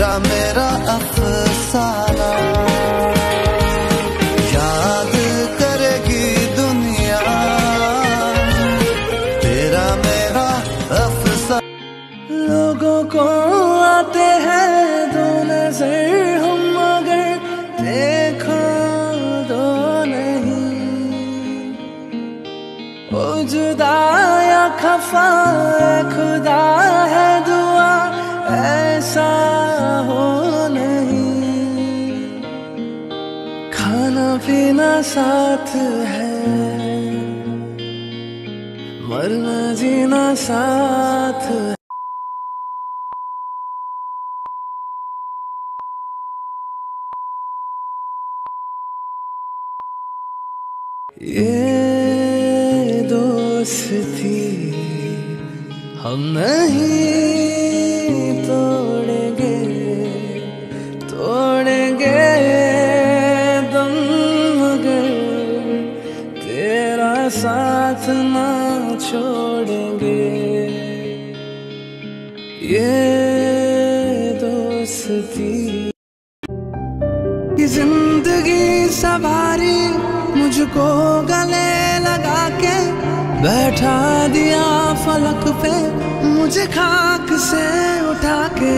तेरा मेरा अफसाना याद करेगी दुनिया, तेरा मेरा अफसाना। लोगों को आते हैं दो नजर हम मगर देखो दो नहीं, ओ जुदा या खफा खुदा है दुआ ऐसा हो नहीं। खाना पीना साथ है, मरना जीना साथ है। ये दोस्ती हम नहीं तोड़ेंगे, तोड़ेंगे दम मगर तेरा साथ ना छोड़ेंगे। ये दोस्ती की जिंदगी सवारी मुझको गले लगा के बैठा दिया फलक पे, मुझे खाक से उठा के।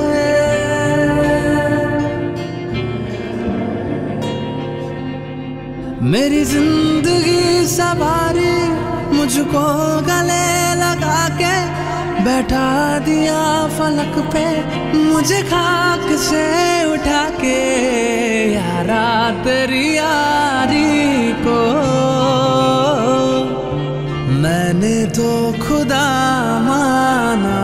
मेरी जिंदगी सवारी मुझको गले लगा के बैठा दिया फलक पे, मुझे खाक से उठा के। यारा तेरी यारी को मैंने तो खुदा माना,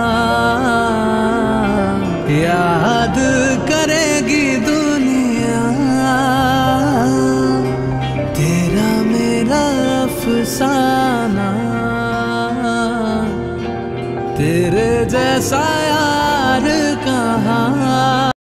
याद करेगी दुनिया तेरा मेरा अफसाना, तेरे जैसा यार कहाँ।